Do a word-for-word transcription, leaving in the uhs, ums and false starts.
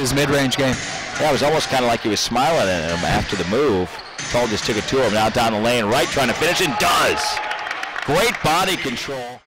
his mid-range game. Yeah, it was almost kind of like he was smiling at him after the move. Toll just took it to him. Now down the lane, Wright trying to finish and does. Great body control.